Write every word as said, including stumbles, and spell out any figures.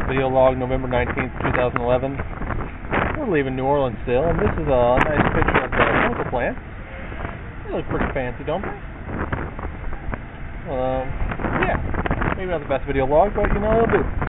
Video log November nineteenth, two thousand eleven. We're leaving New Orleans still, and this is a nice picture of the chemical plant. They look pretty fancy, don't they? Um, yeah, maybe not the best video log, but you know, it'll do.